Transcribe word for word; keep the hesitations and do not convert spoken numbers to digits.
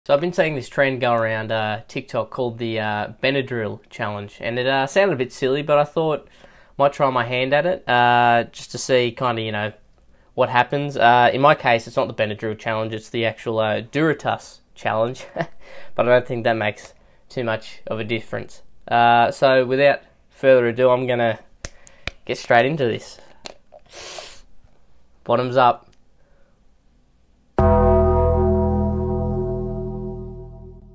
So I've been seeing this trend go around uh, TikTok called the uh, BENADRYL challenge, and it uh, sounded a bit silly, but I thought I might try my hand at it uh, just to see kind of, you know, what happens. Uh, in my case, it's not the BENADRYL challenge, it's the actual uh, Duratus challenge, but I don't think that makes too much of a difference. Uh, so without further ado, I'm going to get straight into this. Bottoms up.